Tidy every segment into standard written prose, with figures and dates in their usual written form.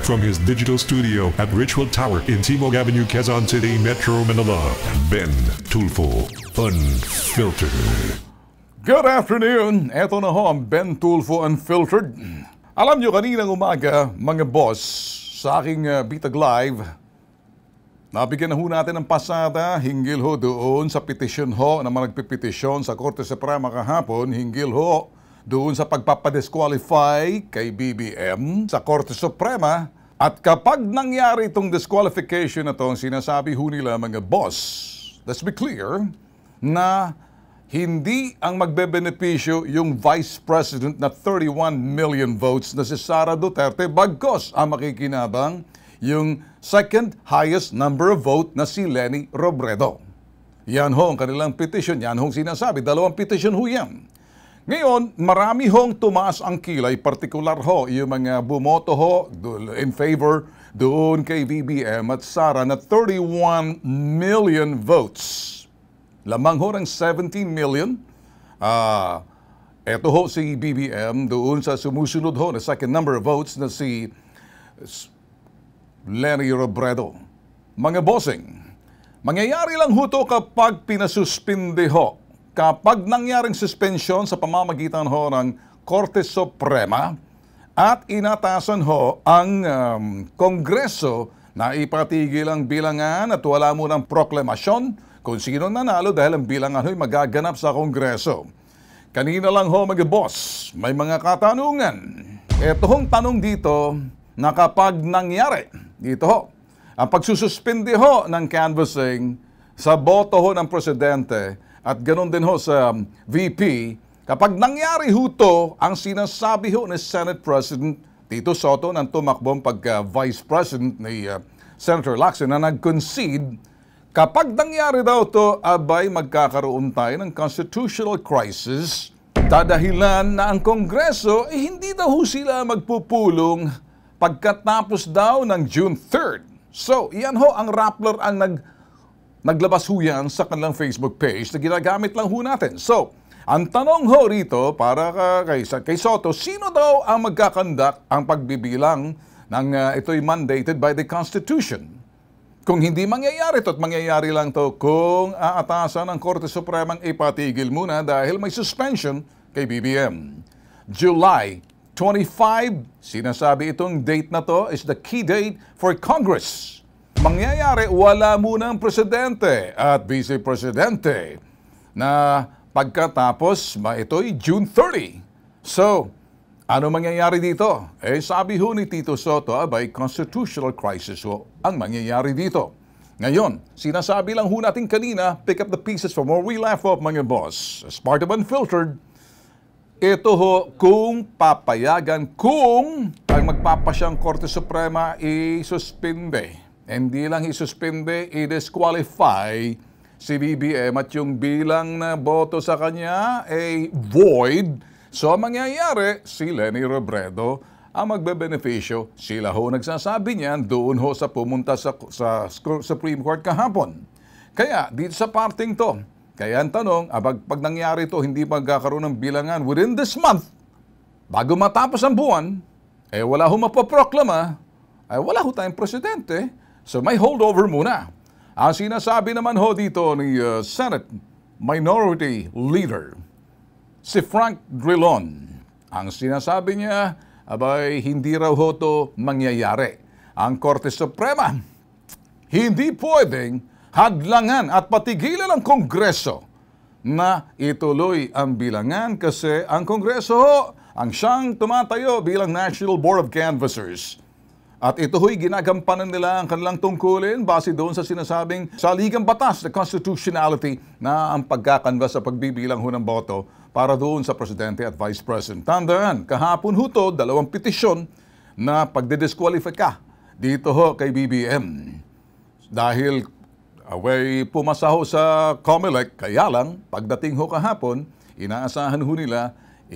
from his digital studio at Richwood Tower in Timog Avenue, Quezon City, Metro Manila, Ben Tulfo, Unfiltered. Good afternoon! Eto na ho ang Ben Tulfo Unfiltered. Alam nyo, kaninang umaga, mga boss, sa aking Bitag Live, nabigyan na ho natin ng pasada hinggil ho doon sa petisyon ho na mga nagpipetisyon sa Korte Suprema kahapon, hinggil ho doon sa pagpapadisqualify kay BBM sa Korte Suprema. At kapag nangyari itong disqualification na ito, sinasabi ho nila mga boss, let's be clear, na hindi ang magbebenepisyo yung Vice President na 31 million votes na si Sara Duterte, bagkos ang makikinabang yung second highest number of vote na si Leni Robredo. Yan ho ang kanilang petition, yan ho sinasabi, dalawang petition ho yan. Ngayon, marami hong tumaas ang kilay, partikular ho, yung mga bumoto ho in favor doon kay BBM at Sara na 31 million votes. Lamang ho ng 17 million. Eto ho si BBM doon sa sumusunod ho na second number of votes na si Leni Robredo. Mga bossing, mangyayari lang ho to kapag pinasuspinde ho. Kapag nangyaring suspensyon sa pamamagitan ho ng Korte Suprema at inatasan ho ang Kongreso na ipatigil ang bilangan at wala munang proklamasyon kung sino nanalo dahil ang bilangan ho'y magaganap sa Kongreso. Kanina lang ho mga boss, may mga katanungan. Ito hong tanong dito na kapag nangyari, dito ho, ang pagsususpindi ho ng canvassing sa boto ho ng Presidente at ganoon din ho sa VP, kapag nangyari ho to, ang sinasabi ho ni Senate President Tito Soto ng tumakbong pagka-Vice President ni Senator Lacson na nag-concede, kapag nangyari daw to, abay magkakaroon tayo ng constitutional crisis, dadahilan na ang Kongreso, hindi daw ho sila magpupulong pagkatapos daw ng June 3rd. So, yan ho ang Rappler ang naglabas ho yan sa kanilang Facebook page na ginagamit lang ho natin. So, ang tanong ho rito para kay Soto, sino daw ang magkakandak ang pagbibilang ng ito'y mandated by the Constitution? Kung hindi mangyayari ito at mangyayari lang to kung aatasan ng Korte Supremang ipatigil muna dahil may suspension kay BBM. July 25, sinasabi itong date na to is the key date for Congress. Mangyayari, wala muna ang Presidente at Vice Presidente na pagkatapos ito'y June 30. So, ano mangyayari dito? Sabi ho ni Tito Soto, abay, constitutional crisis ho ang mangyayari dito. Ngayon, sinasabi lang ho natin kanina, pick up the pieces from where we left off mga boss. As part of Unfiltered, ito ho kung papayagan, kung ang magpapasyang Korte Suprema isuspinde. Hindi lang isuspinde, i-disqualify si BBM at yung bilang na boto sa kanya ay void. So, mangyayari, si Leni Robredo ang magbebenepisyo. Sila ho nagsasabi niyan doon ho sa pumunta sa Supreme Court kahapon. Kaya, dito sa parting to, kaya ang tanong, pag nangyari to, hindi magkakaroon ng bilangan within this month, bago matapos ang buwan, wala ho mapoproklama, wala ho tayong presidente. So may holdover muna. Ang sinasabi naman ho dito ni Senate Minority Leader, si Frank Drilon, ang sinasabi niya, abay hindi raw ho to mangyayari. Ang Korte Suprema, hindi pwedeng hadlangan at patigilan ang Kongreso na ituloy ang bilangan kasi ang Kongreso ho, ang siyang tumatayo bilang National Board of Canvassers. At ito ho'y ginagampanan nila ang kanilang tungkulin base doon sa sinasabing saligang batas na constitutionality na ang pagkakanvas sa pagbibilang ho ng boto para doon sa Presidente at Vice President. Tandaan, kahapon ho to, dalawang petisyon na pagdidisqualify ka dito ho kay BBM. Dahil pumasa ho sa COMELEC, kaya lang, pagdating ho kahapon, inaasahan ho nila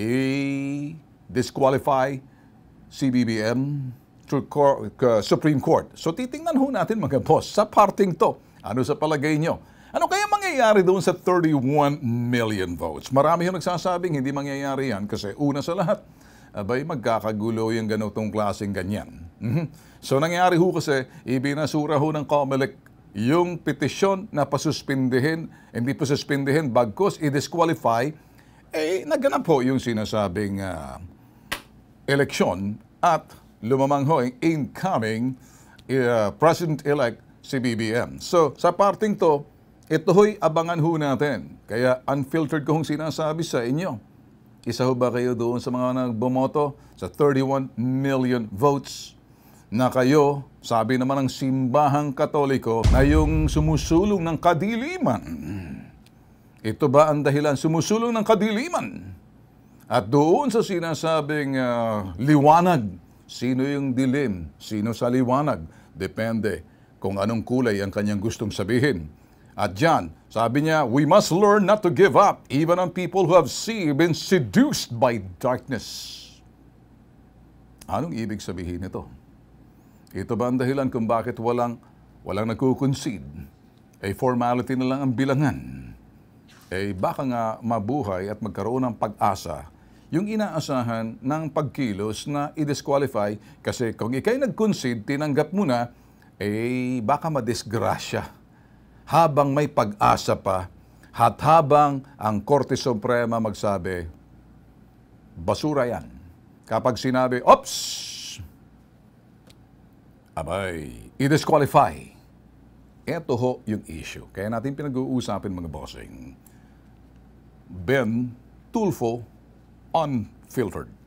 disqualify si BBM to Supreme Court. So titingnan ho natin mga boss sa parting to. Ano sa palagay nyo? Ano kaya mangyayari doon sa 31 million votes? Marami yung nagsasabing hindi mangyayari yan kasi una sa lahat, abay magkakagulo yung ganitong klaseng ganyan. So nangyari ho kasi, ibinasura ho ng COMELEC yung petisyon na pasuspindihin, hindi pasuspindihin, bagkus i-disqualify, naganap ho yung sinasabing eleksyon at lumamang ho yung incoming President-elect si BBM. So sa parting to, ito ho'y abangan ho natin. Kaya unfiltered ko hong sinasabi sa inyo. Isa ho ba kayo doon sa mga nagbumoto sa 31 million votes na kayo, sabi naman ng simbahang Katoliko, na yung sumusulong ng kadiliman? Ito ba ang dahilan sumusulong ng kadiliman? At doon sa sinasabing liwanag, sino yung dilim? Sino sa liwanag? Depende kung anong kulay ang kanyang gustong sabihin. At dyan, sabi niya, we must learn not to give up, even on people who have been seduced by darkness. Anong ibig sabihin nito? Ito ba ang dahilan kung bakit walang nagko-concede? Formality na lang ang bilangan. Baka nga mabuhay at magkaroon ng pag-asa yung inaasahan ng pagkilos na i-disqualify kasi kung ikay nag-concede, tinanggap mo na, baka madisgrasya. Habang may pag-asa pa, at habang ang Korte Suprema magsabi, basura yan. Kapag sinabi, ops! Abay, i-disqualify. Ito ho yung issue. Kaya natin pinag-uusapin mga bossing. Ben Tulfo, Unfiltered.